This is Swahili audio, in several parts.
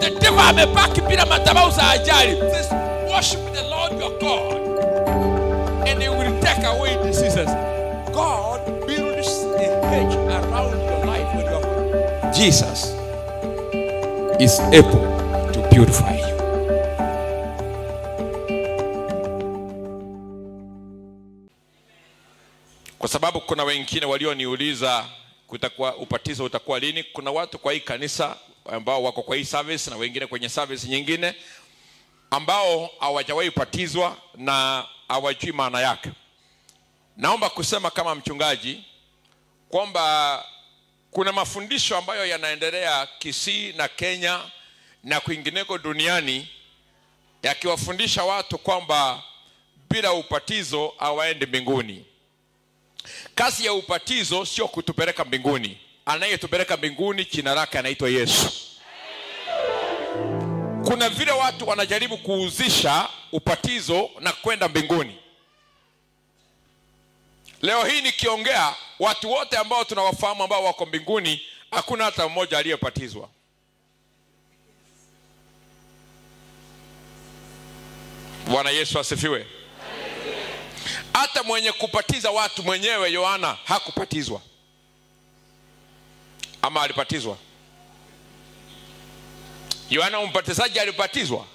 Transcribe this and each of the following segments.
the devil amebaki bila madhabahu za ajali. Says, worship the Lord your God, and he will take away diseases. God builds a hedge around your life when you are. Jesus is able to purify you. Kwa sababu kuna wengine walioniuliza kutakuwa ubatizo utakuwa lini. Kuna watu kwa hii kanisa ambao wako kwa hii service na wengine kwenye service nyingine ambao hawajawahi batizwa na hawajui maana yake. Naomba kusema kama mchungaji kwamba kuna mafundisho ambayo yanaendelea Kisii na Kenya na kwingineko duniani yakiwafundisha watu kwamba bila ubatizo hawaendi mbinguni. Kazi ya ubatizo sio kutupeleka mbinguni. Anayetupeleka mbinguni jina lake anaitwa Yesu. Kuna vile watu wanajaribu kuuzisha ubatizo na kwenda mbinguni. Leo hii nikiongea, watu wote ambao tunawafahamu ambao wako mbinguni, hakuna hata mmoja aliyebatizwa. Bwana Yesu asifiwe. Hata mwenye kupatiza watu mwenyewe Yohana hakupatizwa. Ama alipatizwa? Yohana mbatizaji alipatizwa.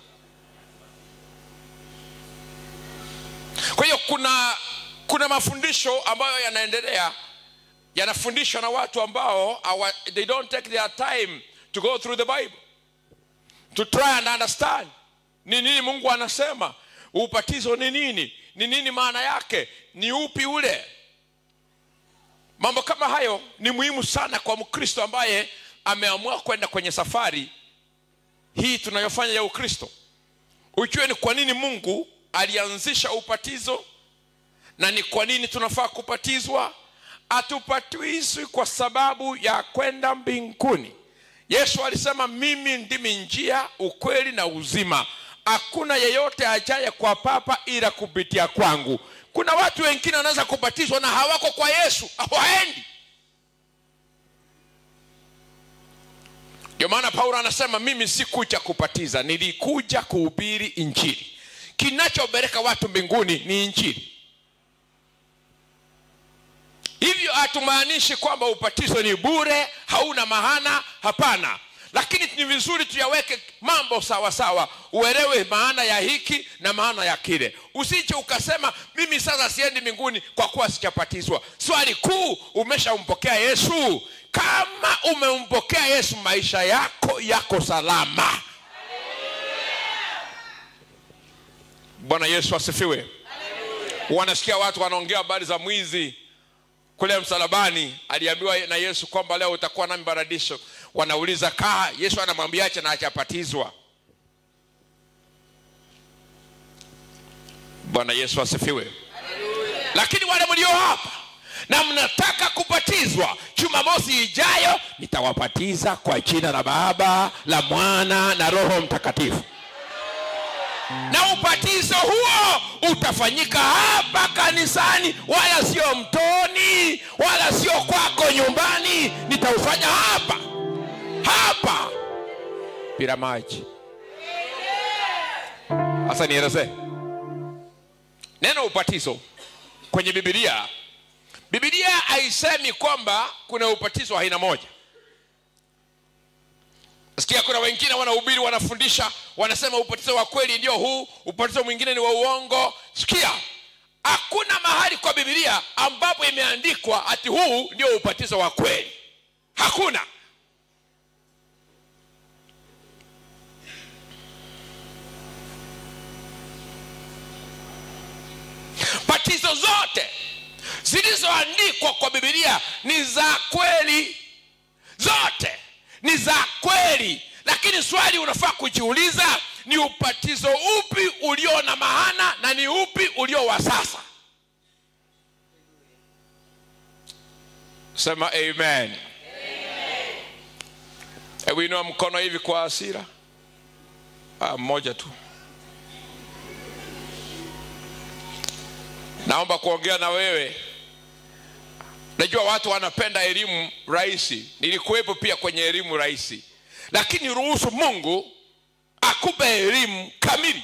Kwa hiyo kuna mafundisho ambayo yanaendelea, yanafundishwa na watu ambao they don't take their time to go through the Bible to try and understand ni nini Mungu anasema, ubatizo ni nini, ni nini maana yake, ni upi ule. Mambo kama hayo ni muhimu sana kwa Mkristo ambaye ameamua kwenda kwenye safari hii tunayofanya ya Ukristo. Ujue ni kwa nini Mungu alianzisha ubatizo na ni kwa nini tunafaa kubatizwa. Hatubatizwi kwa sababu ya kwenda mbinguni. Yesu alisema mimi ndimi njia, ukweli na uzima. Hakuna yeyote ajaye kwa Baba ila kupitia kwangu. Kuna watu wengine wanaweza kubatizwa na hawako kwa Yesu, hawaendi. Ndio maana Paulo anasema mimi sikuja kubatiza, nilikuja kuhubiri injili. Kinachopeleka watu mbinguni ni injili. Hivyo hatumaanishi kwamba ubatizo ni bure, hauna maana, hapana. Lakini ni vizuri tuyaweke mambo sawa sawa, uelewe maana ya hiki na maana ya kile. Usije ukasema mimi sasa siendi mbinguni kwa kuwa sijabatizwa. Swali kuu, umeshampokea Yesu? Kama umempokea Yesu, maisha yako salama. Bwana Yesu asifiwe. Wanasikia watu wanaongea habari za mwizi kule msalabani, aliambiwa na Yesu kwamba leo utakuwa nami paradiso. Wanauliza Yesu anamwambiaje na hajapatizwa? Bwana Yesu asifiwe. Lakini wale mlio hapa na mnataka kupatizwa, Jumamosi ijayo nitawapatiza kwa jina la Baba, la Mwana na Roho Mtakatifu. Na ubatizo huo utafanyika hapa kanisani, wala sio mtoni, wala sio kwako nyumbani. Nitaufanya hapa bila maji. Sasa nieleze neno ubatizo kwenye Biblia. Biblia haisemi kwamba kuna ubatizo aina moja. Sikia, kuna wengine wanahubiri, wanafundisha, wanasema ubatizo wa kweli ndio huu, ubatizo mwingine ni wa uongo. Sikia, hakuna mahali kwa Biblia ambapo imeandikwa ati huu ndio ubatizo wa kweli. Hakuna. Batizo zote zilizoandikwa kwa Biblia ni za kweli. Zote ni za kweli. Lakini swali unafaa kujiuliza, ni ubatizo upi ulio na maana na ni upi ulio wa sasa? Sema amen. Hebu inua mkono hivi kwa hasira. Mmoja tu. Naomba kuongea na wewe. Najua watu wanapenda elimu rahisi. Nilikuwepo pia kwenye elimu rahisi. Lakini ruhusu Mungu akupe elimu kamili.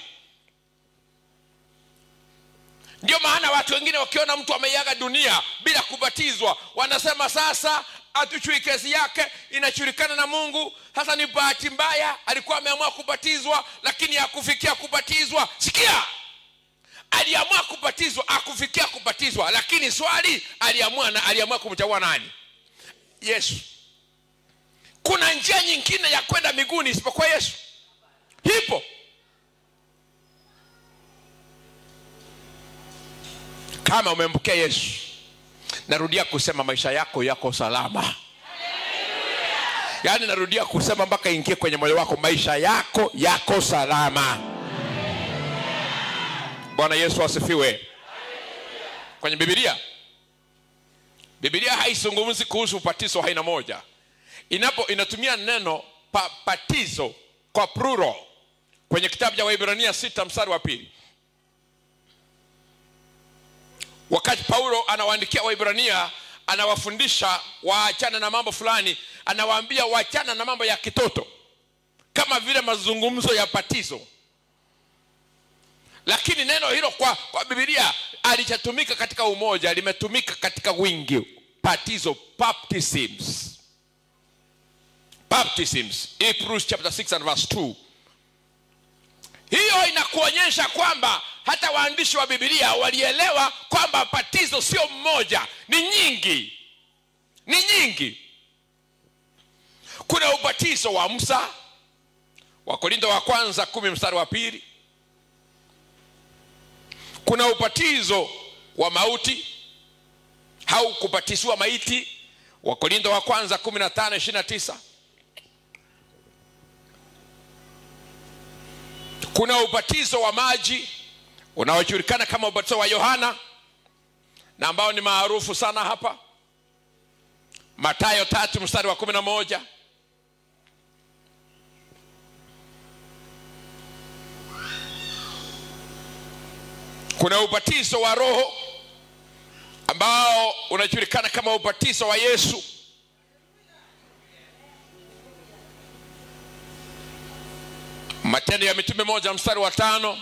Ndio maana watu wengine wakiona mtu ameiaga dunia bila kubatizwa, wanasema sasa atuchui kesi yake, inachulikana na Mungu. Sasa ni bahati mbaya, alikuwa ameamua kubatizwa lakini hakufikia kubatizwa. Sikia, aliamua kubatizwa, hakufikia kubatizwa, lakini swali, aliamua kumchagua nani? Yesu. Kuna njia nyingine ya kwenda mbinguni isipokuwa Yesu? Hipo. Kama umempokea Yesu, narudia kusema maisha yako yako salama. Hallelujah. Yaani narudia kusema mpaka ingie kwenye moyo wako, maisha yako yako salama. Bwana Yesu asifiwe. Hallelujah. Kwenye Biblia haizungumzi kuhusu ubatizo aina moja. Inatumia neno batizo kwa plural kwenye kitabu cha Waebrania 6 mstari wa 2. Wakati Paulo anawaandikia Waebrania, anawafundisha waachane na mambo fulani, anawaambia waachana na mambo ya kitoto kama vile mazungumzo ya batizo. Lakini neno hilo kwa Biblia alichatumika katika umoja, limetumika katika wingi. Batizo, baptisms. Hebrews chapter 6 and verse 2. Hiyo inakuonyesha kwamba hata waandishi wa Biblia walielewa kwamba batizo sio mmoja, ni nyingi. Kuna ubatizo wa Musa, Wakorintho wa kwanza 10 mstari wa 2. Kuna ubatizo wa mauti au kubatizwa maiti, Wakorintho wa kwanza 15:29. Kuna ubatizo wa maji unaojulikana kama ubatizo wa Yohana, na ambao ni maarufu sana hapa, Mathayo 3 mstari wa 11. Kuna ubatizo wa Roho ambao unajulikana kama ubatizo wa Yesu. Matendo ya Mitume 1 mstari wa 5.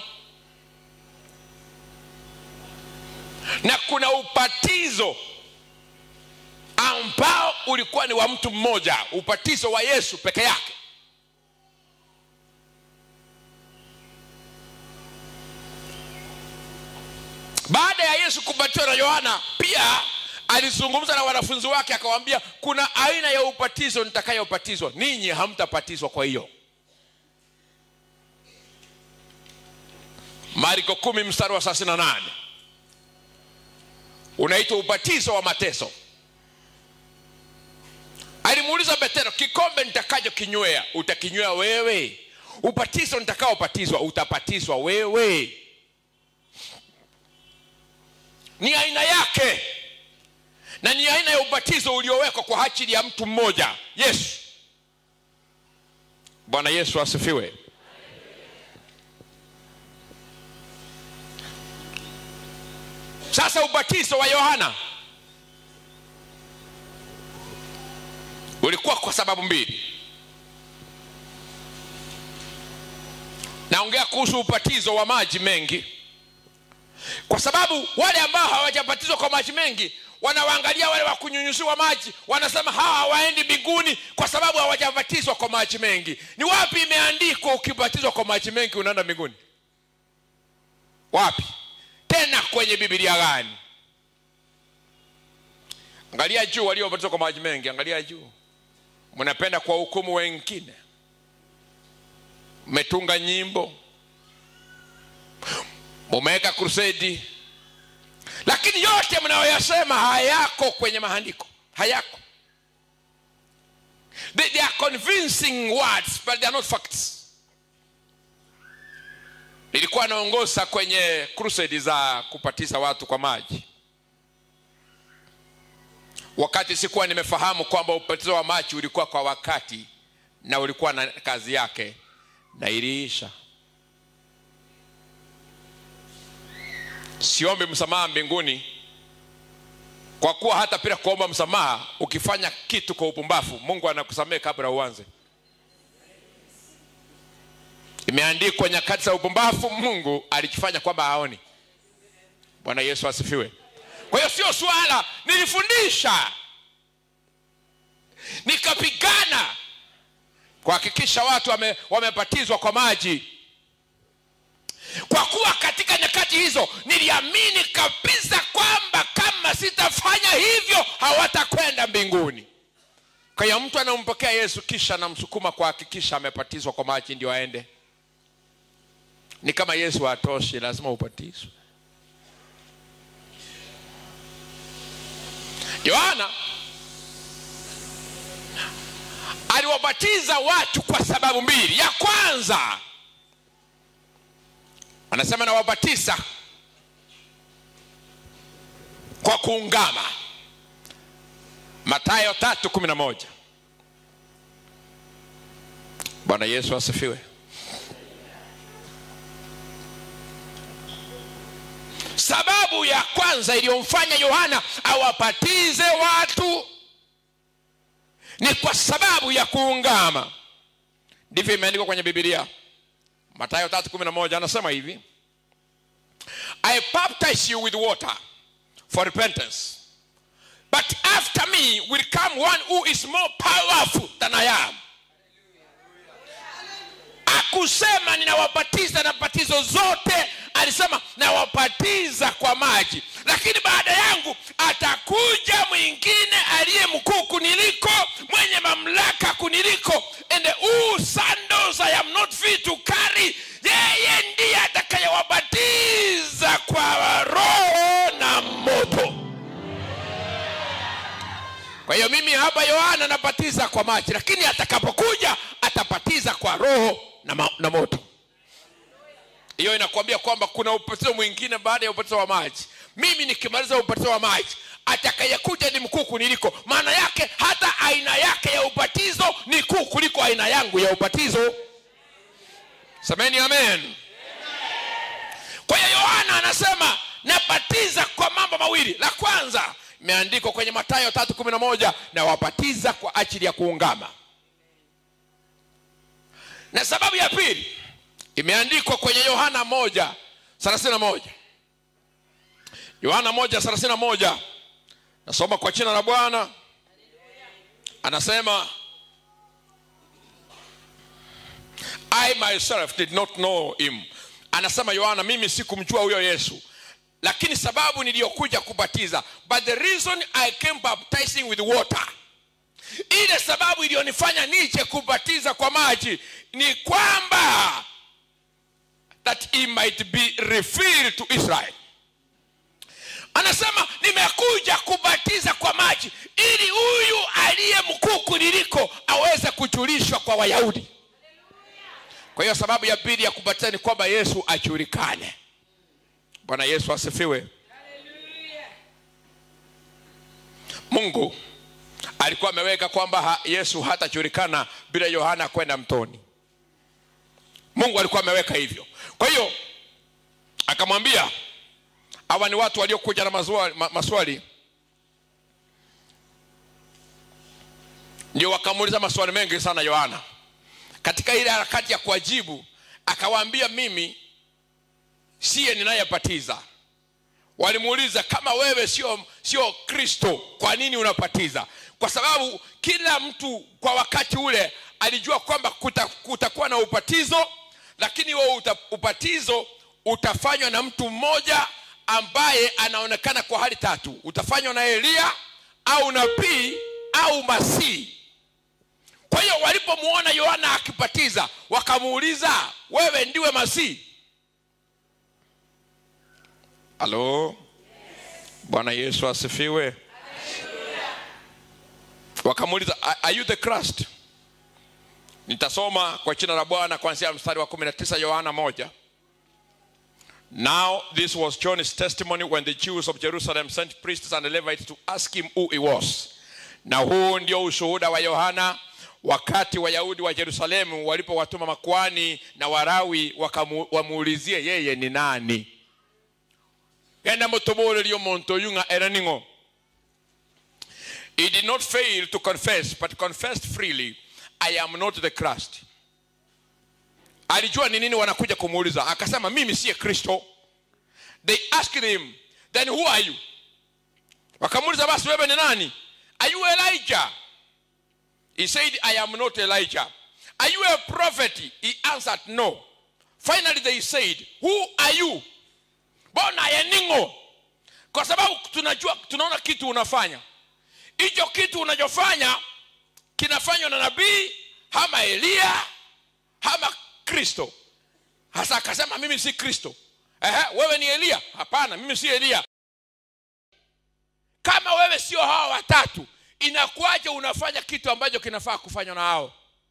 Na kuna ubatizo ambao ulikuwa ni wa mtu mmoja, ubatizo wa Yesu peke yake. Baada ya Yesu kubatizwa na Yohana, pia alizungumza na wanafunzi wake akawaambia, kuna aina ya ubatizo nitakayobatizwa, ninyi hamtabatizwa kwa hiyo. Marko 10 mstari wa 38. Unaitwa ubatizo wa mateso. Alimuuliza Petero, kikombe nitakacho kinywea utakinywea wewe? Ubatizo nitakaobatizwa utabatizwa wewe? Ni aina yake, na ni aina ya ubatizo uliowekwa kwa ajili ya mtu mmoja, Yesu. Bwana Yesu asifiwe. Sasa ubatizo wa Yohana ulikuwa kwa sababu mbili. Naongea kuhusu ubatizo wa maji mengi, kwa sababu wale ambao hawajabatizwa kwa maji mengi wanawaangalia wale wa kunyunyuziwa maji, wanasema hawaendi mbinguni kwa sababu hawajabatizwa kwa maji mengi. Ni wapi imeandikwa ukibatizwa kwa maji mengi unaenda mbinguni? Wapi? Tena kwenye Biblia gani? Angalia juu waliobatizwa kwa maji mengi, angalia juu. Mnapenda kwa hukumu wengine, mmetunga nyimbo, mumeweka crusade, lakini yote mnayoyasema hayako kwenye maandiko, hayako. They are convincing words, but they are not facts. Nilikuwa naongoza kwenye crusade za kupatiza watu kwa maji, wakati sikuwa nimefahamu kwamba ubatizo wa maji ulikuwa kwa wakati na ulikuwa na kazi yake na iliisha. Siombi msamaha mbinguni, kwa kuwa hata bila kuomba msamaha ukifanya kitu kwa upumbavu Mungu anakusamehe kabla uanze. Imeandikwa nyakati za upumbavu Mungu alikifanya kwamba haoni. Bwana Yesu asifiwe. Kwa hiyo sio swala nilifundisha, nikapigana kuhakikisha watu wamebatizwa kwa maji. Kwa kuwa katika nyakati hizo niliamini kabisa kwamba kama sitafanya hivyo hawatakwenda mbinguni. Kwa hiyo mtu anampokea Yesu kisha anamsukuma kuhakikisha amebatizwa kwa maji ndio aende. Ni kama Yesu hatoshi, lazima ubatizwe. Yohana aliwabatiza watu kwa sababu mbili. Ya kwanza, anasema nawabatiza kwa kuungama. Mathayo 3:11. Bwana Yesu asifiwe. Sababu ya kwanza iliyomfanya Yohana awabatize watu ni kwa sababu ya kuungama. Ndivyo imeandikwa kwenye Biblia. Mathayo 3:11 anasema hivi: I baptize you with water for repentance, but after me will come one who is more powerful than I am. Akusema ninawabatiza na batizo zote, alisema nawabatiza kwa maji, lakini baada yangu atakuja mwingine aliye mkuu kuniliko, mwenye mamlaka kuniliko, and whose sandals I am not fit to carry. Yeye ndiye atakayewabatiza kwa Roho na moto. Kwa hiyo mimi hapa Yohana nabatiza kwa maji, lakini atakapokuja atabatiza kwa Roho na moto. Hiyo inakuambia kwamba kuna ubatizo mwingine baada ya ubatizo wa maji. Mimi nikimaliza ubatizo wa maji, atakayekuja ni mkuu kuniliko. Maana yake hata aina yake ya ubatizo ni kuu kuliko aina yangu ya ubatizo. Semeni amen. Kwa hiyo Yohana anasema nabatiza kwa mambo mawili. La kwanza imeandikwa kwenye Mathayo 3:11, na wabatiza kwa ajili ya kuungama. Na sababu ya pili imeandikwa kwenye Yohana 1:31. Yohana 1:31. Nasoma kwa jina la Bwana. Anasema I myself did not know him. Anasema Yohana, mimi sikumjua huyo Yesu, lakini sababu niliyokuja kubatiza, but the reason I came baptizing with water, ile sababu iliyonifanya nije kubatiza kwa maji ni kwamba that he might be revealed to Israel. Anasema nimekuja kubatiza kwa maji ili huyu aliye mkuu kuniliko aweze kujulishwa kwa Wayahudi. Kwa hiyo sababu ya pili ya kubatiza ni kwamba Yesu ajulikane. Bwana Yesu asifiwe. Mungu alikuwa ameweka kwamba Yesu hatajulikana bila Yohana kwenda mtoni. Mungu alikuwa ameweka hivyo. Kwa hiyo akamwambia, hawa ni watu waliokuja na maswali. Ndio wakamuuliza maswali mengi sana Yohana. Katika ile harakati ya kuwajibu, akawaambia mimi siye ninayebatiza. Walimuuliza, kama wewe sio Kristo, kwa nini unabatiza? Kwa sababu kila mtu kwa wakati ule alijua kwamba kutakuwa na ubatizo, lakini huo ubatizo utafanywa na mtu mmoja ambaye anaonekana kwa hali tatu. Utafanywa na Elia au nabii au Masihi. Kwa hiyo walipomuona Yohana akibatiza, wakamuuliza, wewe ndiwe Masihi? Halo? Yes. Bwana Yesu asifiwe. Wakamuuliza, are you the Christ? Nitasoma kwa jina la Bwana kuanzia mstari wa 19 Yohana 1. Now this was John's testimony when the Jews of Jerusalem sent priests and Levites to ask him who he was. Na huu ndio ushuhuda wa Yohana wakati Wayahudi wa Yerusalemu walipowatuma makuhani na Walawi wamuulizie yeye ni nani. Enda mutobole liyo monto yunga eraningo. He did not fail to confess, but confessed freely, I am not the Christ. Alijua ni nini wanakuja kumuuliza. Akasema mimi si Kristo. They asked him, then who are you? Wakamuuliza basi wewe ni nani? Are you Elijah? He said, I am not Elijah. Are you a prophet? He answered, no. Finally they said, who are you? Bona yeningo. Kwa sababu tunaona kitu unafanya. Hicho kitu unachofanya kinafanywa na nabii ama Elia ama Kristo. Hasa akasema mimi si Kristo. Wewe ni Elia? Hapana, mimi si Elia. Kama wewe sio hao watatu, inakuaje unafanya kitu ambacho kinafaa kufanywa na hao?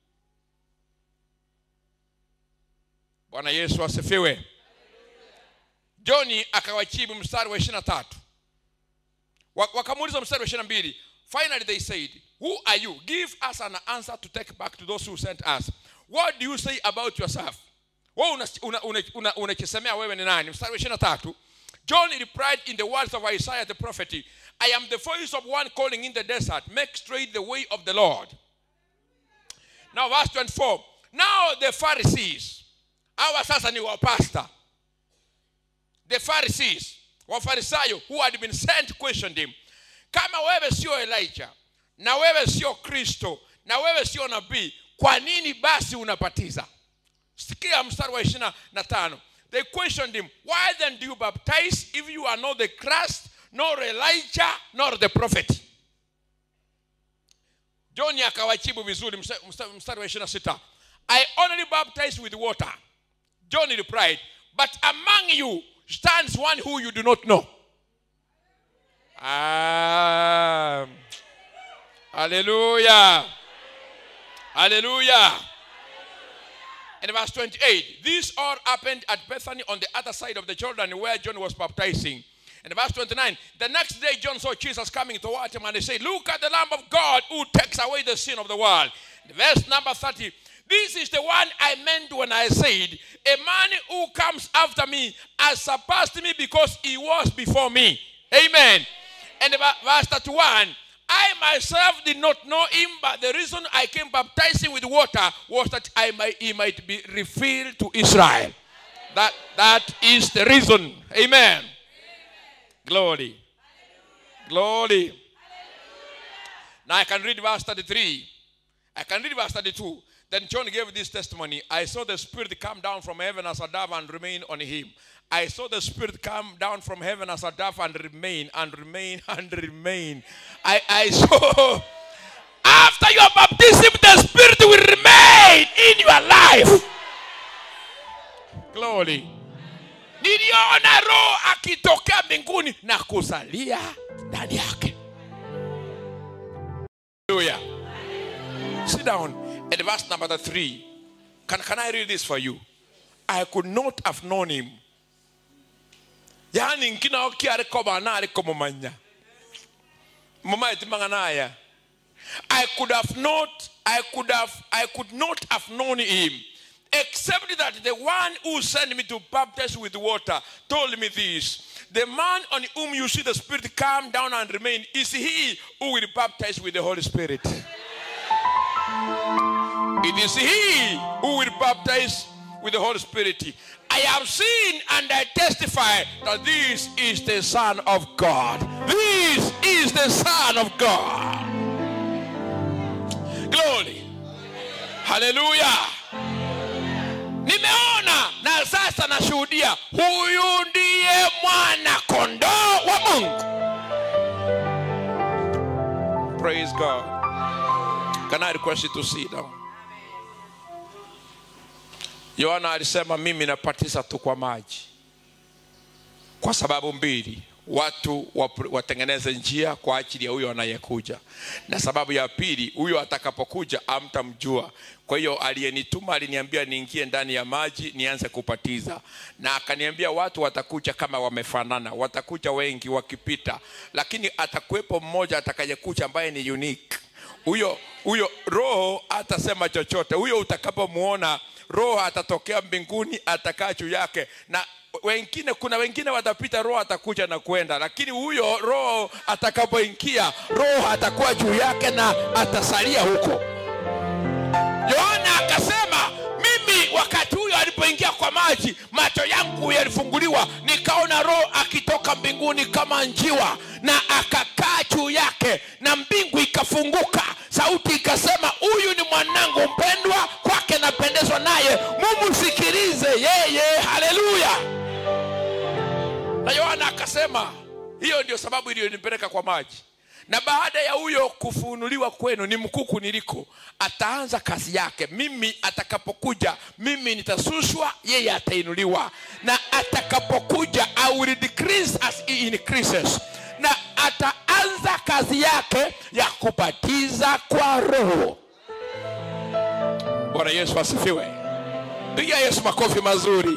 Bwana Yesu asifiwe. John akawajibu mstari wa 23. Wakamuuliza mstari wa 22. Finally they said, who are you? Give us an answer to take back to those who sent us. What do you say about yourself? Wewe unakisemea wewe ni nani? Mstari wa 23. John replied in the words of Isaiah the prophet, I am the voice of one calling in the desert, make straight the way of the Lord. Now verse 24. Now the Pharisees, our sasa ni wapasta. The Pharisees, wafarisayo who had been sent, questioned him. Kama wewe sio Elijah, na wewe sio Kristo, na wewe sio nabii, kwa nini basi unabatiza? Sikia mstari wa 25. They questioned him, why then do you baptize if you are not the Christ, nor Elijah, nor the prophet? John akawajibu vizuri mstari wa 26. I only baptize with water. John replied, but among you stands one who you do not know. Hallelujah. Hallelujah. In verse 28, this all happened at Bethany on the other side of the Jordan where John was baptizing. In verse 29, the next day John saw Jesus coming toward him and he said, look at the Lamb of God who takes away the sin of the world. In verse number 30, this is the one I meant when I said, a man who comes after me has surpassed me because he was before me. Amen. And verse 31, I myself did not know him, but the reason I came baptizing with water was that he might be revealed to Israel. That is the reason. Amen. Glory. Glory. Now I can read verse 33. I can read verse 32. Then John gave this testimony. I saw the Spirit come down from heaven as a dove and remain on him. I saw the Spirit come down from heaven as a dove and remain and remain and remain. I saw after your baptism the Spirit will remain in your life. Glory. Niliona roho akitokea mbinguni na kusalia ndani yake. Hallelujah. Sit down. At verse number 3. Can I read this for you? I could not have known him. Yani nkina okiare koba na ari komomanya. Mama itimanga naya. I could not have known him, except that the one who sent me to baptize with water told me this. The man on whom you see the Spirit come down and remain is he who will baptize with the Holy Spirit. It is he who will baptize with the Holy Spirit. I have seen and I testify that this is the Son of God. This is the Son of God. Glory. Hallelujah. Nimeona na sasa nashuhudia huyu ndiye mwana kondoo wa Mungu. Praise God. Can I request you to sit down? Yohana alisema mimi napatiza tu kwa maji. Kwa sababu mbili. Watu watengeneze njia kwa ajili ya huyo anayekuja. Na sababu ya pili, huyo atakapokuja hamtamjua. Kwa hiyo aliyenituma aliniambia niingie ndani ya maji nianze kupatiza. Na akaniambia watu watakuja kama wamefanana, watakuja wengi wakipita, lakini atakuwepo mmoja atakayekuja ambaye ni unique. Huyo roho atasema chochote. Huyo utakapomuona roho atatokea mbinguni, atakaa juu yake. Na kuna wengine watapita, roho atakuja na kwenda, lakini huyo roho atakapoingia, roho atakuwa juu yake na atasalia huko. Yohana akasema mimi wakati huyo alipoingia kwa maji, macho yangu yalifunguliwa, nikaona roho akitoka mbinguni kama njiwa na akakaa juu yake, na mbingu ikafunguka. Sauti ikasema, huyu ni mwanangu mpendwa, kwake napendezwa naye, mumsikilize yeye. Haleluya. Na Yohana akasema, hiyo ndio sababu iliyonipeleka kwa maji. Na baada ya huyo kufunuliwa kwenu, ni mkuku niliko, ataanza kazi yake. Mimi atakapokuja, mimi nitasushwa, yeye atainuliwa. Na atakapokuja, I will decrease as he increases. Na ataanza kazi yake ya kubatiza kwa Roho. Bwana Yesu asifiwe. Pigia Yesu makofi mazuri.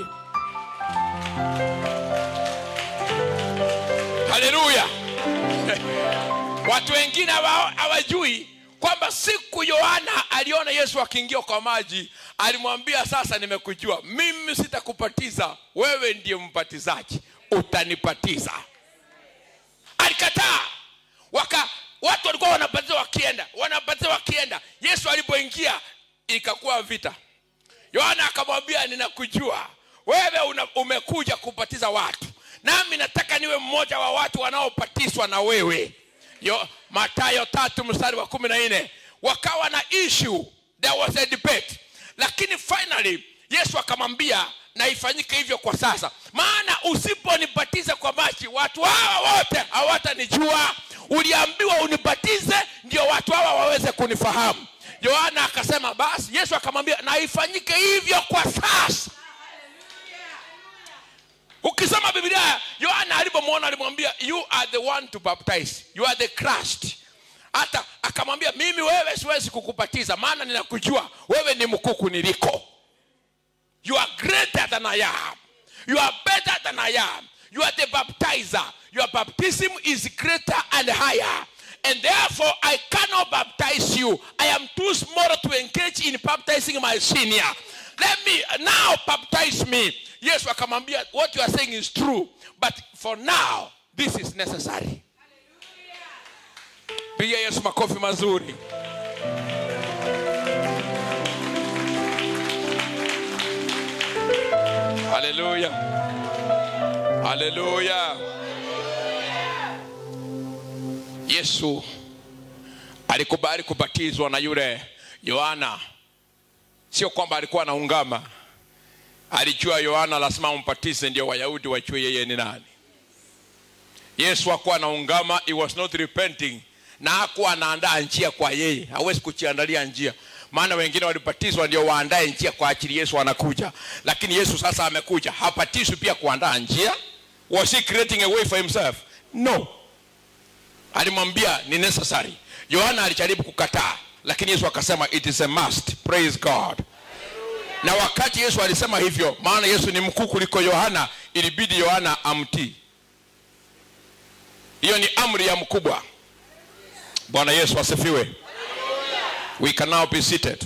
Haleluya. Watu wengine hawajui kwamba siku Yohana aliona Yesu akiingia kwa maji, alimwambia, sasa nimekujua, mimi sitakubatiza, wewe ndiye mbatizaji, utanibatiza. Alikataa. Watu walikuwa wanabatiza wakienda. Yesu alipoingia ikakuwa vita. Yohana akamwambia, ninakujua, wewe umekuja kubatiza watu, nami nataka niwe mmoja wa watu wanaobatizwa na wewe. Mathayo 3:14. Wakawa na issue, there was a debate. Lakini finally Yesu akamwambia, na ifanyike hivyo kwa sasa, maana usiponibatiza kwa maji, watu hawa wote hawatanijua. Uliambiwa unibatize ndio watu hawa waweze kunifahamu. Yohana akasema basi. Yesu akamwambia, na ifanyike hivyo kwa sasa. Ukisoma Biblia, Yohana alipomwona alimwambia, you are the one to baptize, you are the Christ. Hata akamwambia, mimi wewe siwezi kukubatiza, maana ninakujua wewe ni mkuku niliko. You are greater than I am, you are better than I am, you are the baptizer. Your baptism is greater and higher, and therefore I cannot baptize you. I am too small to engage in baptizing my senior. Let me now baptize me. Yesu akamwambia, what you are saying is true, but for now this is necessary. Pigia Yesu makofi mazuri. Hallelujah. Hallelujah. Yesu alikubali kubatizwa na yule Yohana. Sio kwamba alikuwa anaungama. Alijua Yohana lazima umpatize ndio Wayahudi wajue yeye ni nani. Yesu hakuwa anaungama, he was not repenting. Na hakuwa anaandaa njia kwa yeye. Hawezi kujiandalia njia. Maana wengine walibatizwa ndio waandae njia kwa ajili Yesu anakuja. Lakini Yesu sasa amekuja, habatizwi pia kuandaa njia. Was he creating a way for himself? No. Alimwambia ni necessary. Yohana alijaribu kukataa, lakini Yesu akasema it is a must. Praise God. Na wakati Yesu alisema hivyo, maana Yesu ni mkuu kuliko Yohana, ilibidi Yohana amtii. Hiyo ni amri ya mkubwa. Bwana Yesu asifiwe. We can now be seated.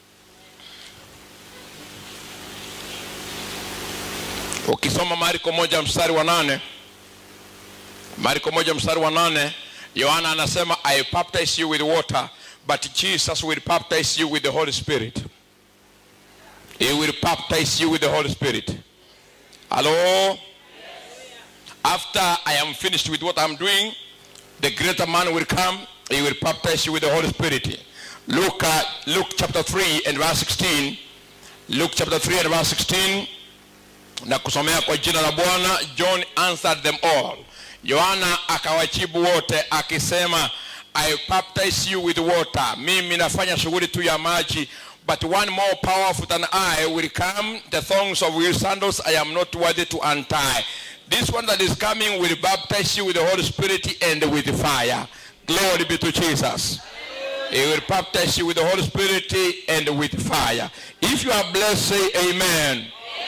Ukisoma Marko 1:8, Marko 1:8, Yohana anasema, I baptize you with water, but Jesus will baptize you with the Holy Spirit. He will baptize you with the Holy Spirit. Hello? Yes. After I am finished with what I'm doing, the greater man will come. He will baptize you with the Holy Spirit. Luke chapter 3 and verse 16. Luke chapter 3 and verse 16. Na kusomea kwa jina la Bwana. John answered them all. Yohana akawajibu wote akisema, I baptize you with water. Mimi nafanya shughuli tu ya maji. But one more powerful than I will come. The thongs of your sandals I am not worthy to untie. This one that is coming will baptize you with the Holy Spirit and with fire. Glory be to Jesus. He will baptize you with the Holy Spirit and with fire. If you are blessed, say amen.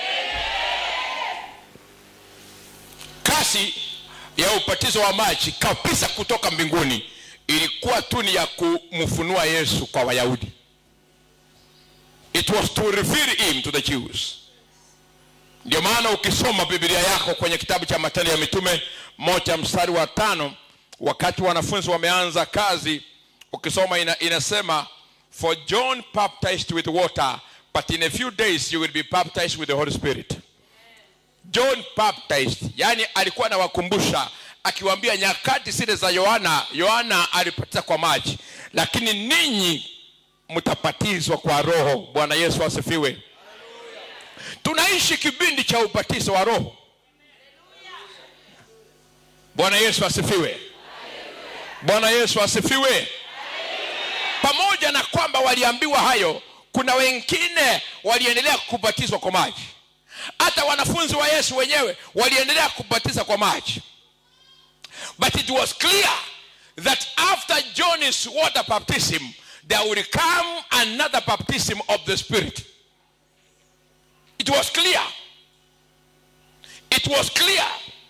Kasi ya ubatizo wa maji kabisa kutoka mbinguni ilikuwa tu ni ya kumfunua Yesu kwa Wayahudi. It was to reveal him to the Jews. Ndio maana ukisoma Biblia yako kwenye kitabu cha Matendo ya Mitume 1:5, wakati wanafunzi wameanza kazi, ukisoma inasema, for John baptized with water, but in a few days you will be baptized with the Holy Spirit. John baptized, yani alikuwa anawakumbusha akiwaambia nyakati zile za Yohana alipatiza kwa maji, lakini ninyi mtabatizwa kwa Roho. Bwana Yesu asifiwe. Tunaishi kipindi cha ubatizo wa Roho. Bwana Yesu asifiwe. Bwana Yesu asifiwe. Pamoja na kwamba waliambiwa hayo, kuna wengine waliendelea kubatizwa kwa maji. Hata wanafunzi wa Yesu wenyewe waliendelea kubatiza kwa maji. But it was clear that after John's water baptism, there will come another baptism of the Spirit. It was clear. It was clear.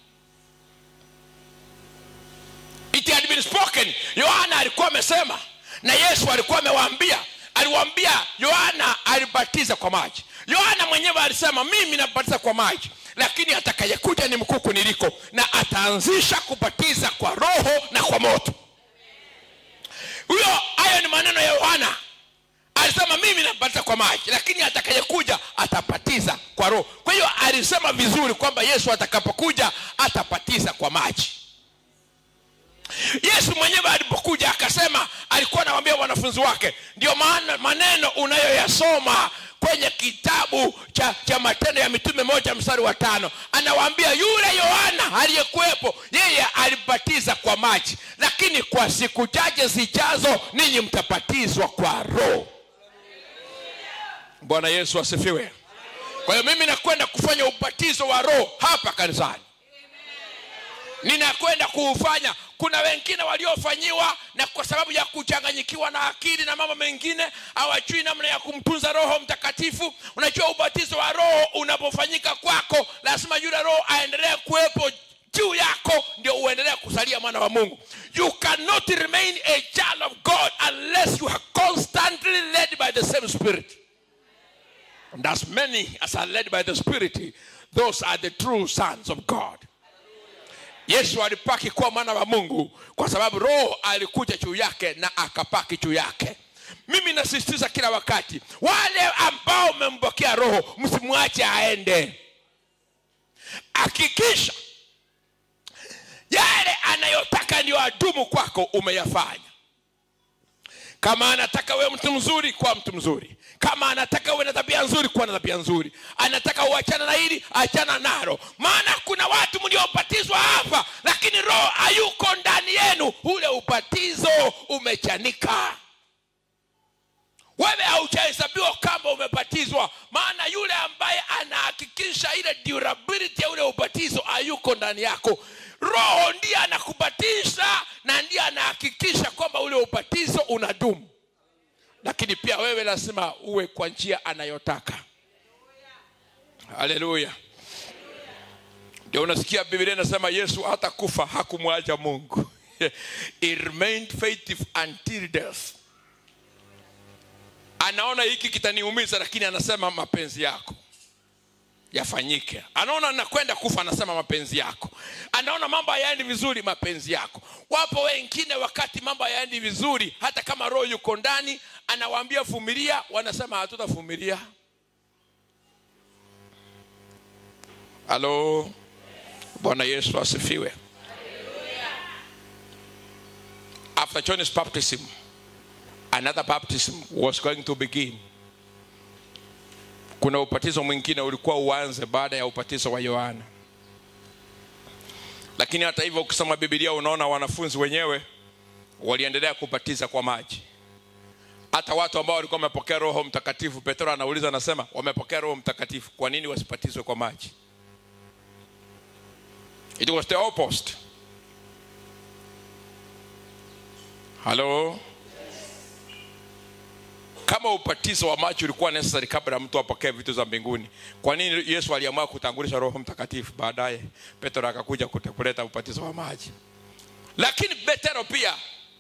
It had been spoken. Yohana alikuwa amesema na Yesu alikuwa amewaambia. Aliwaambia Yohana alibatiza kwa maji. Yohana mwenyewe alisema mimi nabatiza kwa maji, lakini atakayekuja ni mkuu kuniliko na ataanzisha kubatiza kwa Roho na kwa moto. Hayo ni maneno ya Yohana. Alisema mimi nabatiza kwa maji, lakini atakayekuja atabatiza kwa Roho. Kwa hiyo alisema vizuri kwamba Yesu atakapokuja atabatiza kwa maji. Yesu mwenyewe alipokuja akasema, alikuwa anawaambia wanafunzi wake, ndio maana maneno unayoyasoma kwenye kitabu cha Matendo ya Mitume 1:5, anawaambia yule Yohana aliyekuwepo, yeye alibatiza kwa maji, lakini kwa siku chache zijazo ninyi mtabatizwa kwa Roho. Bwana Yesu asifiwe. Kwa hiyo mimi nakwenda kufanya ubatizo wa Roho hapa kanisani. Ninakwenda kuufanya. Kuna wengine waliofanyiwa na kwa sababu ya kuchanganyikiwa na akili na mambo mengine hawajui namna ya kumtunza Roho Mtakatifu. Unajua ubatizo wa Roho unapofanyika kwako, lazima yule Roho aendelee kuwepo juu yako ndio uendelee kusalia mwana wa Mungu. You cannot remain a child of God unless you are constantly led by the same Spirit. And as many as are led by the Spirit, those are the true sons of God. Yesu alipaki kuwa mwana wa Mungu kwa sababu Roho alikuja juu yake na akapaki juu yake. Mimi nasisitiza kila wakati, wale ambao mmempokea Roho msimwache aende. Hakikisha yale anayotaka ndio adumu kwako umeyafanya. Kama anataka wewe mtu mzuri, kwa mtu mzuri. Kama anataka uwe na tabia nzuri, kuwa na tabia nzuri. Anataka uachana na hili, achana nalo. Maana kuna watu mliobatizwa hapa, lakini Roho hayuko ndani yenu. Ule ubatizo umechanika. Wewe haujahesabiwa kama umebatizwa. Maana yule ambaye anahakikisha ile durability ya ule ubatizo hayuko ndani yako. Roho ndiye anakubatisha na ndiye anahakikisha kwamba ule ubatizo unadumu. Lakini pia wewe lazima uwe kwa njia anayotaka. Haleluya. Ndio unasikia Biblia inasema Yesu hata kufa hakumwacha Mungu. He remained faithful until death. Anaona hiki kitaniumiza, lakini anasema mapenzi yako yafanyike. Anaona nakwenda kufa, anasema mapenzi yako. Anaona mambo hayaendi vizuri, mapenzi yako. Wapo wengine wakati mambo hayaendi vizuri, hata kama Roho yuko ndani, anawaambia vumilia, wanasema hatutavumilia. Halo. Bwana Yesu asifiwe. After John's baptism, another baptism was going to begin. Kuna ubatizo mwingine ulikuwa uanze baada ya ubatizo wa Yohana. Lakini hata hivyo ukisoma Biblia unaona wanafunzi wenyewe waliendelea kubatiza kwa maji. Hata watu ambao walikuwa wamepokea Roho Mtakatifu, Petro anauliza, anasema wamepokea Roho Mtakatifu, kwa nini wasibatizwe kwa maji? It was the opposite. Hello. Kama ubatizo wa maji ulikuwa necessary kabla mtu apokee vitu za mbinguni, kwa nini Yesu aliamua kutangulisha Roho Mtakatifu baadaye Petro akakuja kuleta ubatizo wa maji? Lakini Petro pia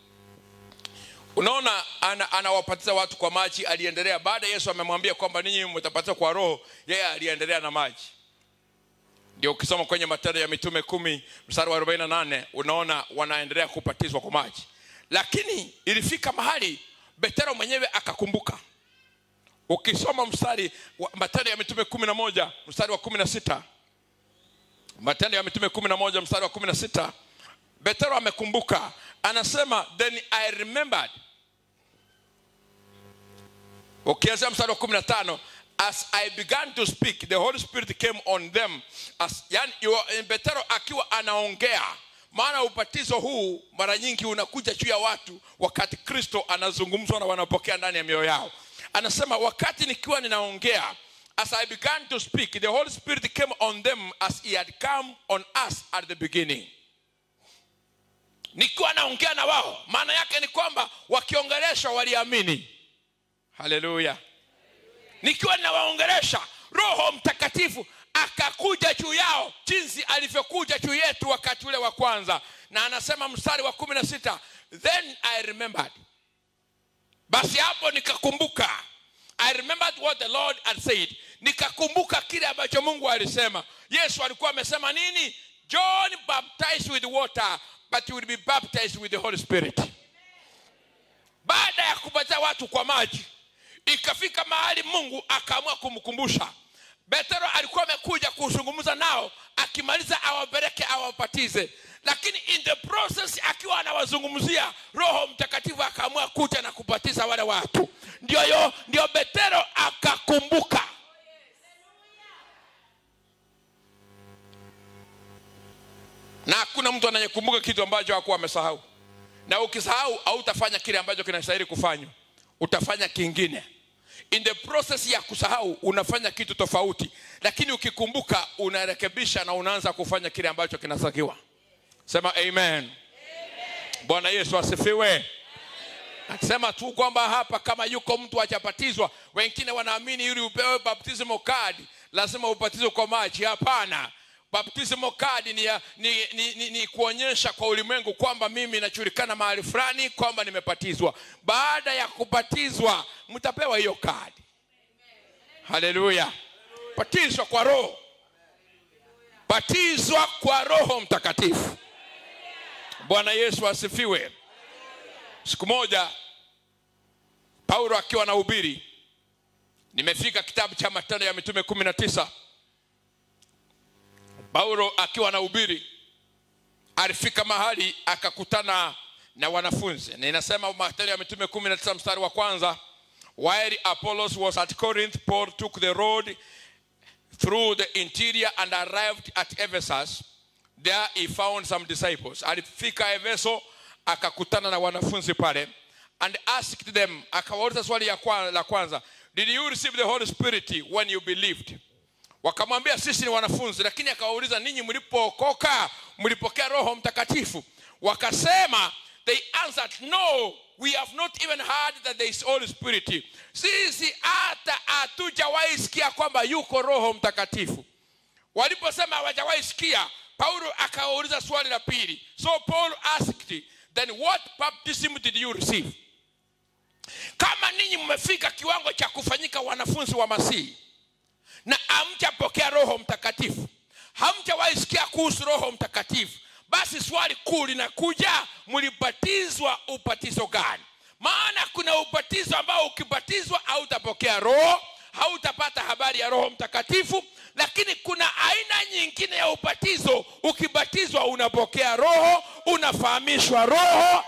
unaona anawabatiza watu kwa maji, aliendelea baada Yesu amemwambia kwamba ninyi mtabatizwa kwa Roho, yeye aliendelea na maji. Ndio ukisoma kwenye Matendo ya Mitume 10:48 unaona wanaendelea kubatizwa kwa maji. Lakini ilifika mahali Petro mwenyewe akakumbuka, Ukisoma mstari wa Matendo ya Mitume 11 mstari wa 16, Matendo ya Mitume 11 mstari wa 16, Petro amekumbuka, anasema then I remembered. Ukianza mstari wa 15, as I began to speak, the Holy Spirit came on them. Yani Petro akiwa anaongea, maana ubatizo huu mara nyingi unakuja juu ya watu wakati Kristo anazungumzwa na wanapokea ndani ya mioyo yao. Anasema wakati nikiwa ninaongea, as I began to speak, the Holy Spirit came on them as he had come on us at the beginning. Nikiwa naongea na wao, maana yake ni kwamba wakiongeleshwa waliamini. Haleluya. Nikiwa ninawaongelesha, Roho Mtakatifu akakuja juu yao jinsi alivyokuja juu yetu wakati ule wa kwanza. Na anasema mstari wa 16, then I remembered. Basi hapo nikakumbuka. I remembered what the Lord had said. Nikakumbuka kile ambacho Mungu alisema. Yesu alikuwa amesema nini? John baptized with water, but you will be baptized with the Holy Spirit. Baada ya kubatiza watu kwa maji, ikafika mahali Mungu akaamua kumkumbusha. Petro alikuwa amekuja kuzungumza nao, akimaliza awapeleke awabatize. Lakini in the process akiwa anawazungumzia, Roho Mtakatifu akaamua kuja na kubatiza wale watu. Ndio Petro akakumbuka. Na hakuna mtu anayekumbuka kitu ambacho hakuwa amesahau. Na ukisahau hautafanya kile ambacho kinastahili kufanywa, utafanya kingine. In the process ya kusahau unafanya kitu tofauti, lakini ukikumbuka unarekebisha na unaanza kufanya kile ambacho kinatakiwa. Sema amen. Bwana Yesu asifiwe. Akisema tu kwamba hapa kama yuko mtu hajabatizwa, wengine wanaamini ili upewe baptismal card lazima ubatizwe kwa maji. Hapana. Baptismal card ni kuonyesha kwa ulimwengu kwamba mimi najulikana mahali fulani kwamba nimebatizwa. Baada ya kubatizwa mtapewa hiyo card. Haleluya. Batizwa kwa Roho. Batizwa kwa Roho Mtakatifu. Bwana Yesu asifiwe. Siku moja Paulo akiwa anahubiri, nimefika kitabu cha Matendo ya Mitume 19. Paulo akiwa anahubiri, alifika mahali akakutana na wanafunzi. Na inasema Matendo ya Mitume 19 mstari wa kwanza, while Apollos was at Corinth, Paul took the road through the interior and arrived at Ephesus. There he found some disciples. Alifika Efeso akakutana na wanafunzi pale, and asked them, akawauliza swali la kwanza, did you receive the Holy Spirit when you believed? Wakamwambia sisi ni wanafunzi, lakini akawauliza ninyi mlipookoka mlipokea Roho Mtakatifu? Wakasema, they answered, no, we have not even heard that there is Holy Spirit. Sisi hata hatujawahi sikia kwamba yuko Roho Mtakatifu. Waliposema hawajawahi sikia, Paulo akawauliza swali la pili. So Paul asked, then what baptism did you receive? Kama ninyi mmefika kiwango cha kufanyika wanafunzi wa Masihi na hamjapokea Roho Mtakatifu, hamjawahi sikia kuhusu Roho Mtakatifu, basi swali kuu linakuja, mlibatizwa ubatizo gani? Maana kuna ubatizo ambao ukibatizwa hautapokea Roho, hautapata habari ya Roho Mtakatifu. Lakini kuna aina nyingine ya ubatizo, ukibatizwa unapokea Roho, unafahamishwa Roho.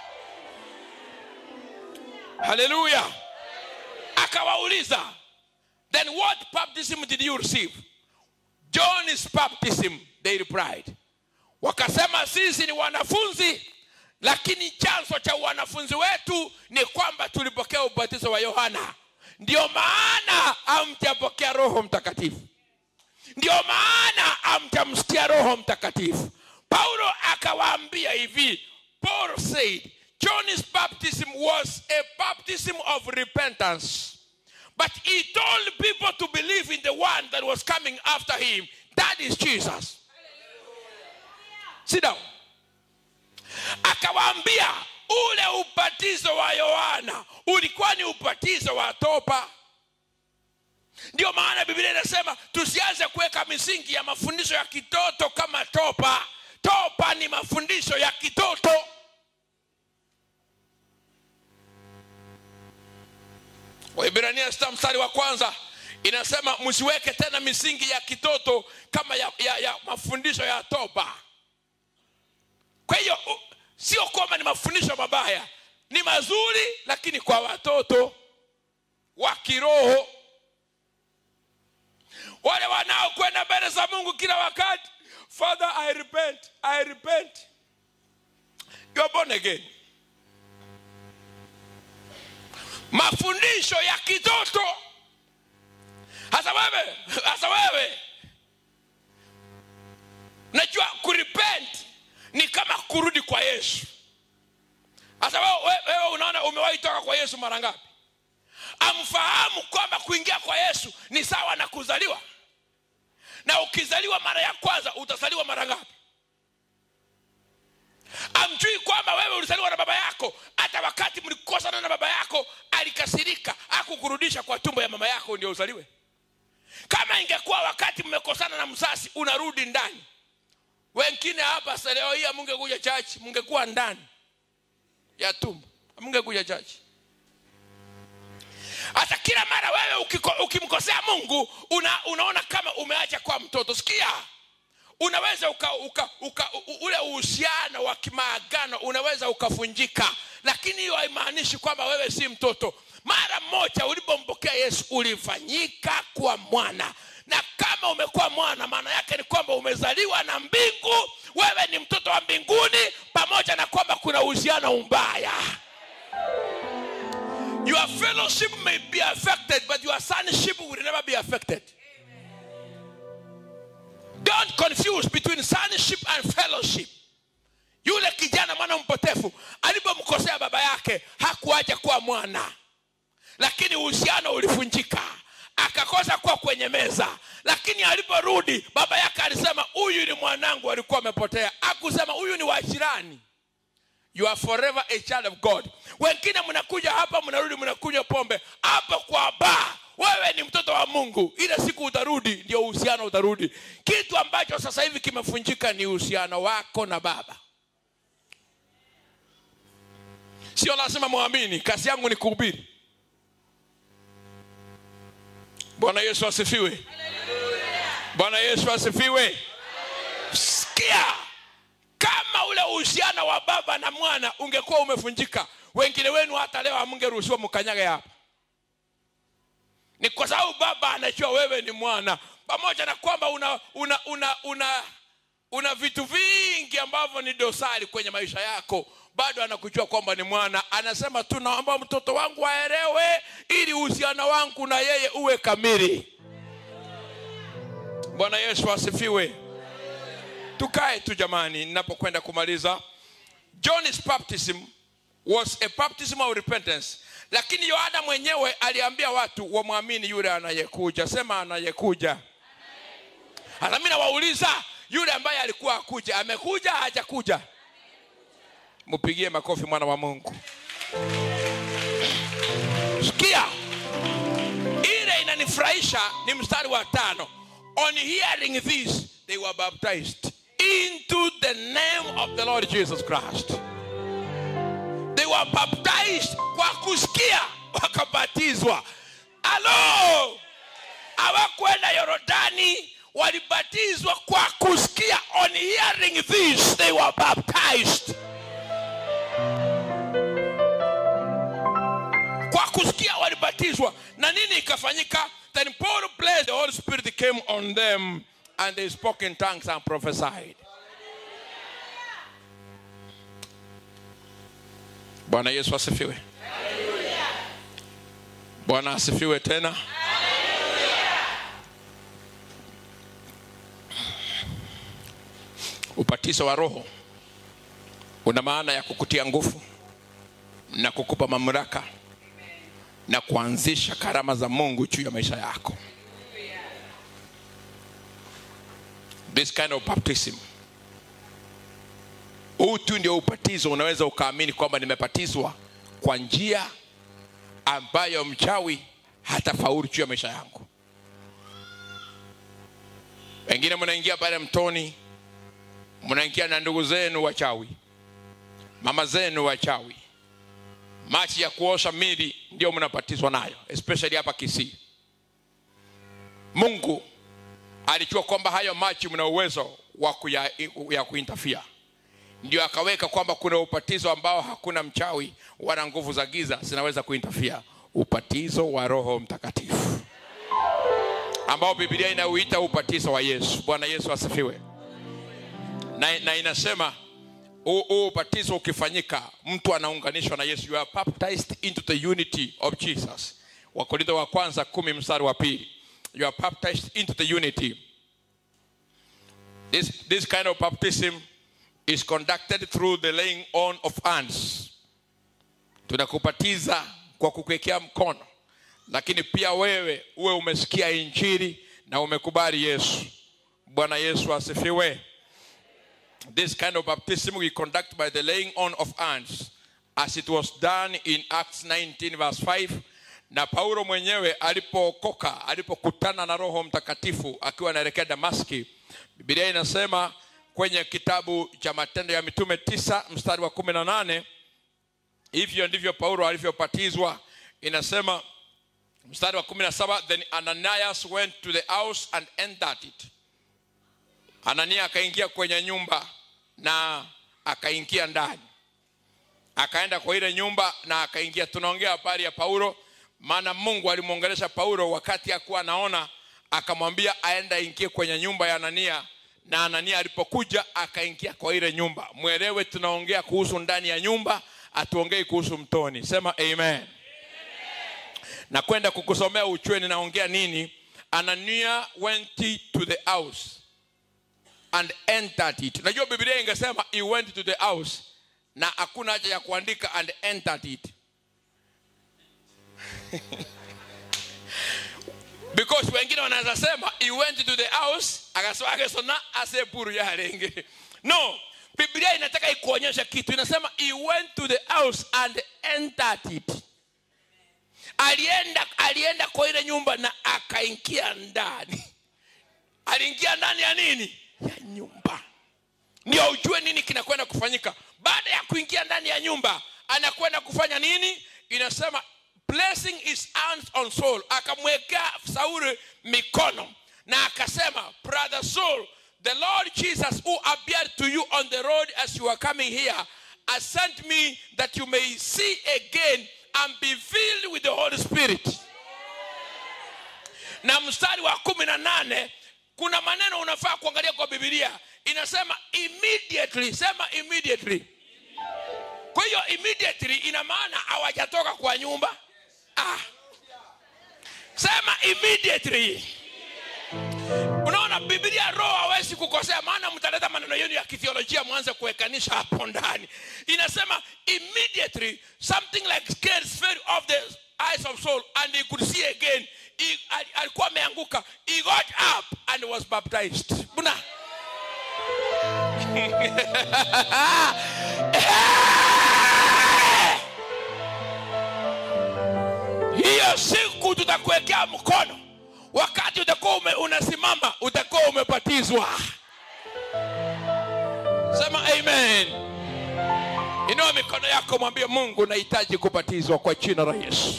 Haleluya. Akawauliza, then what baptism did you receive? John's baptism, they replied. Wakasema sisi ni wanafunzi, lakini chanzo cha wanafunzi wetu ni kwamba tulipokea ubatizo wa Yohana. Ndio maana hamjapokea Roho Mtakatifu. Ndio maana hamjamsikia Roho Mtakatifu. Paulo akawaambia hivi, Paul said, John's baptism was a baptism of repentance. But he told people to believe in the one that was coming after him. That is Jesus. Sit down. Akawaambia ule ubatizo wa Yohana ulikuwa ni ubatizo wa toba. Ndio maana Biblia inasema tusianze kuweka misingi ya mafundisho ya kitoto kama toba. Toba ni mafundisho ya kitoto. Waebrania 6 mstari wa 1 inasema msiweke tena misingi ya kitoto kama ya mafundisho ya toba. Kwa hiyo sio kwamba ni mafundisho mabaya, ni mazuri, lakini kwa watoto wa kiroho, wale wanao kwenda mbele za Mungu kila wakati, Father I repent. You are born again. Mafundisho ya kitoto. Hasa wewe unajua kurepent ni kama kurudi kwa Yesu. Hasa wewe unaona umewahi toka kwa Yesu mara ngapi? Amfahamu kwamba kuingia kwa Yesu ni sawa na kuzaliwa. Na ukizaliwa mara ya kwanza utazaliwa mara ngapi? Amjui kwamba wewe ulizaliwa na baba yako, hata wakati mlikosana na baba yako alikasirika, hakukurudisha kwa tumbo ya mama yako ndio uzaliwe. Kama ingekuwa wakati mmekosana na mzazi unarudi ndani, wengine hapa leo hii mungekuja church, mungekuwa ndani ya tumbo, mungekuja church. Hata kila mara wewe ukimkosea Mungu unaona kama umeacha kwa mtoto. Sikia, unaweza ule uhusiano wa kimaagano unaweza ukavunjika, lakini hiyo haimaanishi kwamba wewe si mtoto. Mara moja ulipompokea Yesu ulifanyika kuwa mwana, na kama umekuwa mwana maana yake ni kwamba umezaliwa na mbingu. Wewe ni mtoto wa mbinguni, pamoja na kwamba kuna uhusiano mbaya. Your fellowship may be affected, but your sonship will never be affected. Don't confuse between sonship and fellowship. Yule kijana mwana mpotefu alipomkosea baba yake hakuacha kuwa mwana, lakini uhusiano ulivunjika, akakosa kuwa kwenye meza. Lakini aliporudi baba yake alisema huyu ni mwanangu alikuwa amepotea, hakusema huyu ni wa jirani. You are forever a child of God. Wengine mnakuja hapa mnarudi mnakunywa pombe hapa kwa bar, wewe ni mtoto wa Mungu. Ile siku utarudi ndio uhusiano utarudi. Kitu ambacho sasa hivi kimevunjika ni uhusiano wako na baba. Sio lazima muamini, kazi yangu ni kuhubiri. Bwana Yesu asifiwe. Hallelujah. Bwana Yesu asifiwe. Sikia, kama ule uhusiano wa baba na mwana ungekuwa umevunjika, wengine wenu hata leo hamngeruhusiwa mkanyage hapa. Ni kwa sababu baba anajua wewe ni mwana, pamoja na kwamba una vitu vingi ambavyo ni dosari kwenye maisha yako, bado anakujua kwamba ni mwana. Anasema tu naomba mtoto wangu aelewe ili uhusiano wangu na yeye uwe kamili. Bwana Yesu asifiwe. Tukae tu jamani ninapokwenda kumaliza. John's baptism was a baptism of repentance. Lakini Yohana mwenyewe aliambia watu wamwamini yule anayekuja. Sema anayekuja. Hata mimi nawauliza, yule ambaye alikuwa akuja, amekuja hajakuja? Mpigie makofi mwana wa Mungu. Sikia, ile inanifurahisha ni mstari wa 5. On hearing this, they were baptized into the name of the Lord Jesus Christ. They were baptized kwa kusikia, wakabatizwa. Hello! Hawakwenda Yordani, walibatizwa kwa kusikia. On hearing this, they were baptized. Kwa kusikia walibatizwa. Na nini ikafanyika? Then Paul blessed, the Holy Spirit came on them, and they spoke in tongues and prophesied. Bwana Yesu asifiwe. Hallelujah. Bwana asifiwe tena. Hallelujah. Ubatizo wa Roho una maana ya kukutia nguvu na kukupa mamlaka na kuanzisha karama za Mungu juu ya maisha yako. This kind of baptism, tu ndio ubatizo unaweza ukaamini kwamba nimebatizwa kwa njia ambayo mchawi hatafaulu juu ya maisha yangu. Wengine mnaingia pale mtoni, mnaingia na ndugu zenu wachawi, mama zenu wachawi. Maji ya kuosha mili ndio mnabatizwa nayo, especially hapa Kisii. Mungu alijua kwamba hayo maji mna uwezo wa kuinterfere. Ndio akaweka kwamba kuna ubatizo ambao hakuna mchawi wala nguvu za giza zinaweza kuinterfere. Ubatizo wa Roho Mtakatifu, ambao Biblia inauita ubatizo wa Yesu. Bwana Yesu asifiwe. Na inasema ubatizo ukifanyika, mtu anaunganishwa na Yesu. You are baptized into the unity of Jesus. Wakorintho wa kwanza 10 mstari wa 2. You are baptized into the unity. This kind of baptism is conducted through the laying on of hands. Tunakubatiza kwa kukuwekea mkono, lakini pia wewe uwe umesikia injili na umekubali Yesu. Bwana Yesu asifiwe. This kind of baptism we conduct by the laying on of hands, as it was done in Acts 19 verse 5. Na Paulo mwenyewe alipokutana na Roho Mtakatifu akiwa anaelekea Dameski, Biblia inasema kwenye kitabu cha Matendo ya Mitume 9 mstari wa 18, hivyo ndivyo Paulo alivyobatizwa. Inasema mstari wa 17, then Ananias went to the house and entered it. Anania akaingia kwenye nyumba na akaingia ndani. Akaenda kwa ile nyumba na akaingia. Tunaongea habari ya Paulo, maana Mungu alimuongelesha Paulo wakati akuwa anaona, akamwambia aenda ingie kwenye nyumba ya Anania, na Anania alipokuja akaingia kwa ile nyumba. Mwelewe tunaongea kuhusu ndani ya nyumba, atuongei kuhusu mtoni. Sema amen. Na kwenda kukusomea uchwe ninaongea nini. Anania went to the house and entered it. Najua Biblia ingesema he went to the house, na hakuna haja ya kuandika and entered it. Because wengine wanaweza sema he went to the house akasona asepuru ya renge. No, Biblia inataka ikuonyesha kitu. Inasema he went to the house and entered it. Alienda kwa ile nyumba na akaingia ndani. Aliingia ndani ya nini? Ya nyumba. Ndio ujue nini kinakwenda kufanyika. Baada ya kuingia ndani ya nyumba, anakwenda kufanya nini? Inasema placing his hands on Saul. Akamwekea Sauli mikono na akasema, brother Saul, the Lord Jesus who appeared to you on the road as you were coming here has sent me that you may see again and be filled with the Holy Spirit. Na mstari wa 18 kuna maneno unafaa kuangalia kwa Biblia. Inasema immediately. Sema immediately. Kwa hiyo immediately ina maana hawajatoka kwa nyumba. Sema immediately. Unaona Biblia Roho hawezi kukosea, maana mtaleta maneno yenu ya kithiolojia mwanze kuwekanisha hapo ndani. Inasema immediately something like scales fell off the eyes of Saul and he could see again. Alikuwa ameanguka. He got up and was baptized. Buna. Hiyo siku tutakuwekea mkono. Wakati utakuwa unasimama, utakuwa umebatizwa. Sema amen. Inua mikono yako, mwambie Mungu nahitaji kubatizwa kwa jina la Yesu.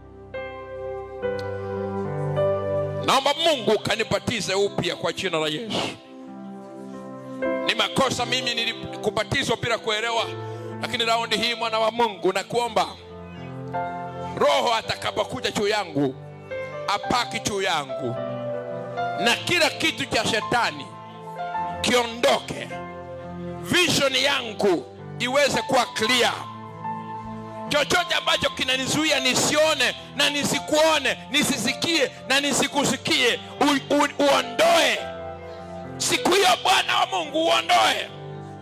Naomba Mungu kanibatize upya kwa jina la Yesu. Ni makosa mimi nilikubatizwa bila kuelewa, lakini raundi hii mwana wa Mungu nakuomba Roho atakapokuja juu yangu apaki juu yangu, na kila kitu cha shetani kiondoke. Vision yangu iweze kuwa clear. Chochote ambacho kinanizuia nisione na nisikuone, nisisikie na nisikusikie, uondoe. Siku hiyo Bwana wa Mungu uondoe.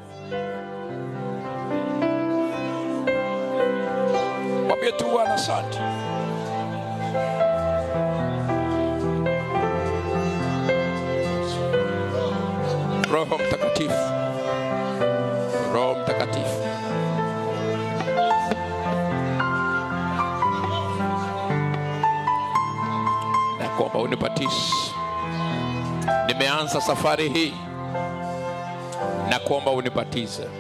Mwambie tu Bwana asante. Roho Mtakatifu. Roho Mtakatifu. Nakuomba unibatize. Nimeanza safari hii. Nakuomba unibatize.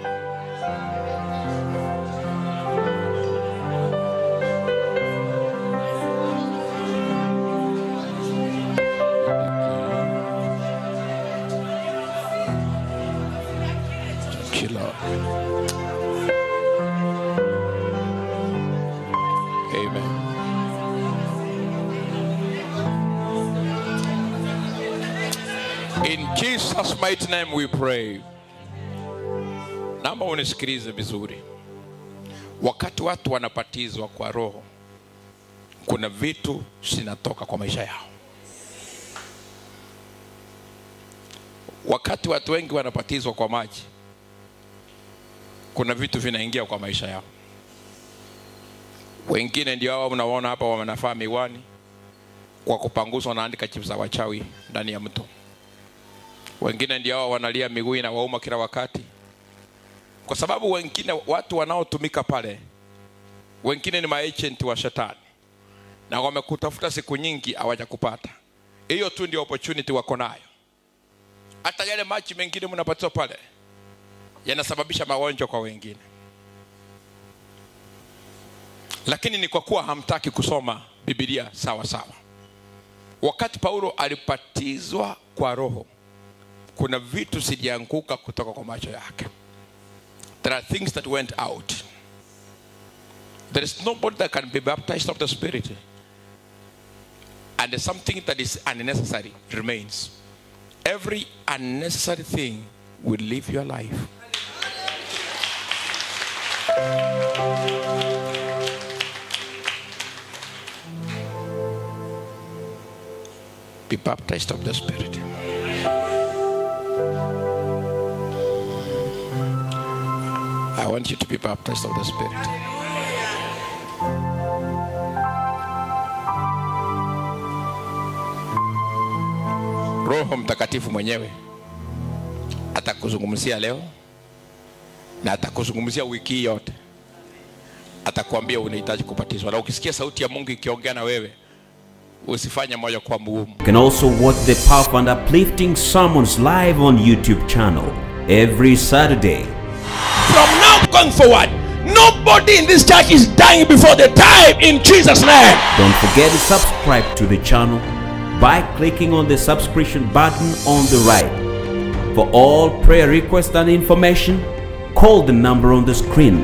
In Jesus' mighty name we pray. Naomba unisikilize vizuri. Wakati watu wanapatizwa kwa roho, kuna vitu zinatoka kwa maisha yao. Wakati watu wengi wanapatizwa kwa maji, kuna vitu vinaingia kwa maisha yao. Wengine ndio hao mnaona hapa wanafaa miwani kwa kupanguzwa na andika chips za wachawi ndani ya mto. Wengine ndio hao wanalia miguu na wauma kila wakati. Kwa sababu wengine watu wanaotumika pale, wengine ni maagent wa shetani. Na wamekutafuta siku nyingi hawajakupata. Hiyo tu ndio opportunity wako nayo. Hata yale maji mengine mnapatwa pale yanasababisha magonjwa kwa wengine. Lakini ni kwa kuwa hamtaki kusoma Biblia sawa sawa. Wakati Paulo alipatizwa kwa roho, kuna vitu zilianguka kutoka kwa macho yake. There are things that went out. There is nobody that can be baptized of the Spirit, and something that is unnecessary remains. Every unnecessary thing will leave your life. Be baptized of the Spirit. I want you to be baptized of the Spirit. Roho Mtakatifu mwenyewe atakuzungumzia leo na atakuzungumzia wiki yote. Atakwambia unahitaji kubatizwa. Na ukisikia sauti ya Mungu ikiongea na wewe, usifanye moyo kwa mgumu. You can also watch the powerful and uplifting sermons live on YouTube channel every Saturday. From now going forward, nobody in this church is dying before the time, in Jesus' name. Don't forget to subscribe to the channel by clicking on the subscription button on the right. For all prayer requests and information, call the number on the screen.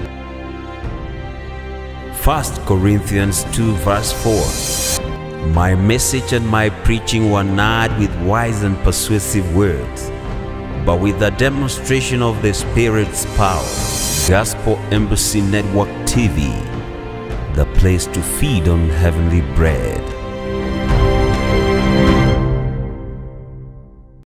1 Corinthians 2 verse 4. My message and my preaching were not with wise and persuasive words, but with the demonstration of the Spirit's power. Gospel Embassy Network TV, the place to feed on heavenly bread.